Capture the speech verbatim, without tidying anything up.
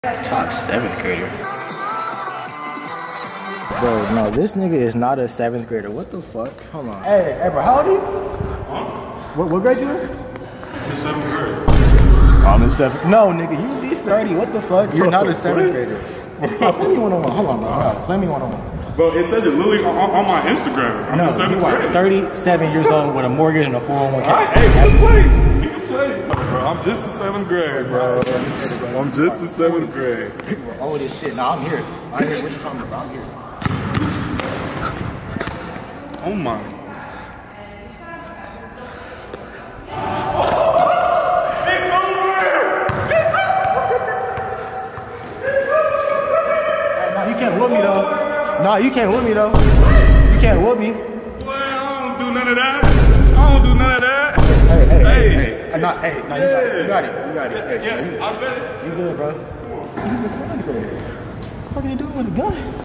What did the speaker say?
Top seventh grader. Bro, no, this nigga is not a seventh grader. What the fuck? Hold on. Hey, hey, bro, how old are you? Huh? What, what grade you in? The seventh grade. I'm in seventh. No, nigga, you at least thirty. What the fuck? You're not a seventh grader. Bro, play me one on one. Hold on, bro. Hold on. Play me one on one. Bro, it said it literally on, on my Instagram. I'm no, in seventh you are grade. thirty-seven years old with a mortgage and a four oh one K. Right, hey, we can play. We can play. Bro, I'm just in seventh grade, bro. I'm just in seventh grade. Oh, this shit. Nah, I'm here. I'm here. Where you coming from? I'm here. Oh my. Nah, you can't whoop me though. Nah, you can't whoop me though. You can't whoop me. Boy, I don't do none of that. I don't do none of that. Hey, hey, hey, Hey. hey. Nah, hey, nah, you got it. You got it. You got it. Hey, Yeah, you, I bet it. you good, bro. He's a seventh grader. What the fuck are you doing with a gun?